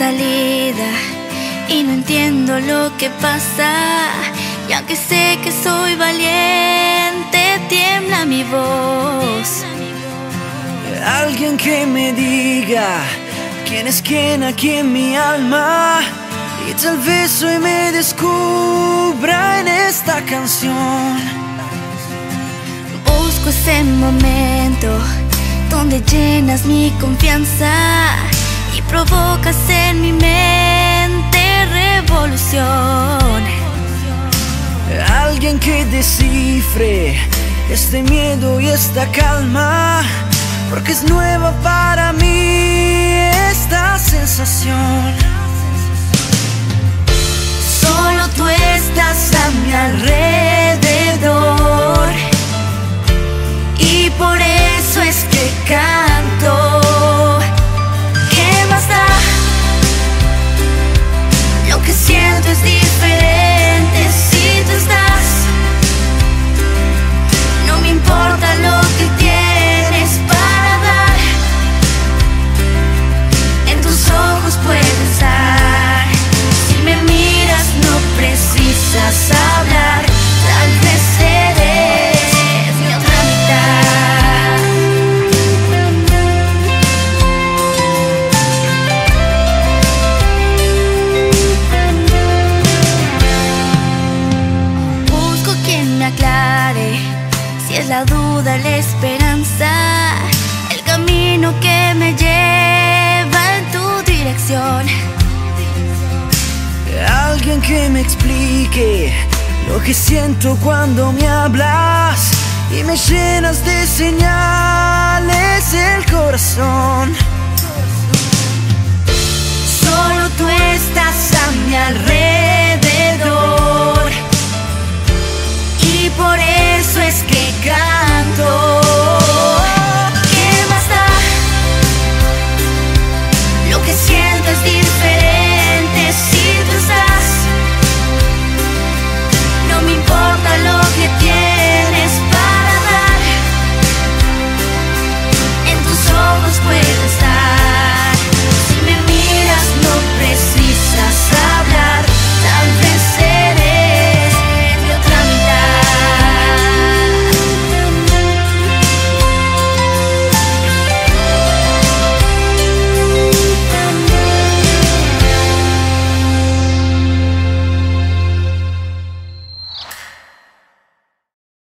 salida y no entiendo lo que pasa. Y aunque sé que soy valiente, tiembla mi voz. Alguien que me diga quién es quién aquí en mi alma, y tal vez hoy me descubra en esta canción. Busco ese momento donde llenas mi confianza y provocas en mi mente revolución. Alguien que descifre este miedo y esta calma, porque es nueva para mí esta sensación. Solo tú estás a mi alrededor y por eso es que canto. ¿Qué más da? Lo que siento es diferente si tú estás. No me importa lo que tienes para dar, en tus ojos puedo estar. Si me miras no precisas hablar, tal vez eres mi otra mitad. Busco quien me aclare si es la duda, la esperanza, el camino que me lleva en tu dirección. Alguien que me explique lo que siento cuando me hablas y me llenas de señales el corazón. Solo tú estás